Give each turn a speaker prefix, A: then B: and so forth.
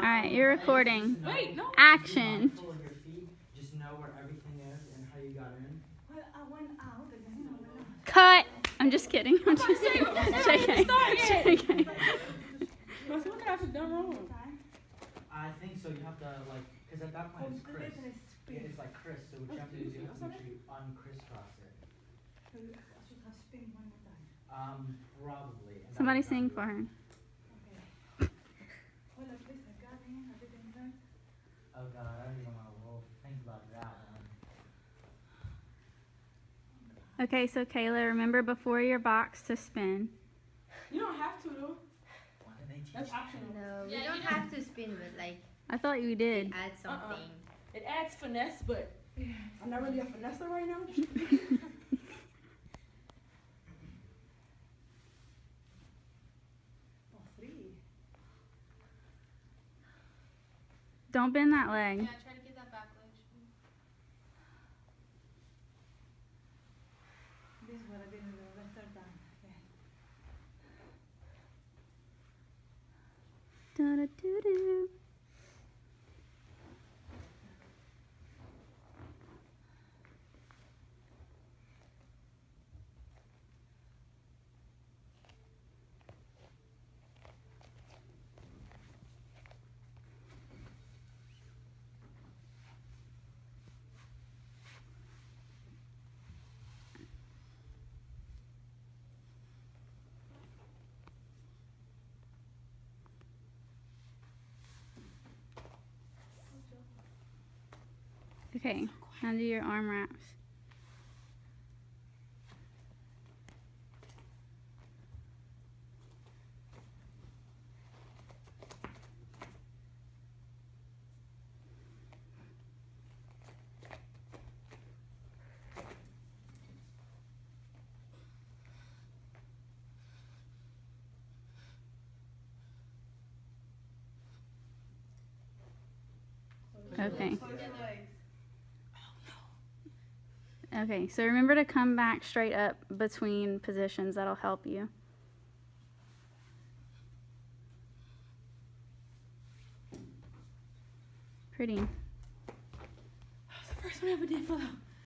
A: Alright, you're recording.
B: Wait, no.
A: Action.
C: Full of your feet, just know where everything is and how you got in.
D: Well, I went out and then I went out.
A: Cut. I'm just kidding. I'm just kidding.
B: JK.
A: JK.
B: What could I have done wrong?
C: I think so. You have to like, because at that point it's Chris. Yeah, it's like Chris. So what you have to do is you have to make sure you uncrisscross it.
D: I should have spin one more time.
C: Probably. And
A: Somebody
C: that would
A: sing
C: be
A: for her.
D: Okay. Well, at least I got in. I didn't learn.
C: Oh God, I don't even want to think about that one.
A: Okay, so Kayla, remember before your box to spin.
B: You don't have to though.
C: Why did they teach
B: That's
C: you?
B: optional.
E: No, we don't have to spin, but like
A: I thought you did.
E: add something.
B: It adds finesse, but I'm not really a finesser right now.
D: Oh, three.
A: Don't bend that leg.
F: Yeah, try to get that back leg.
D: This is what I didn't know the third time. Okay.
A: Da-da-doo-doo. Okay, now do your arm wraps. Okay. Okay, so remember to come back straight up between positions. That'll help you. Pretty.
B: That was the first one I ever did for them.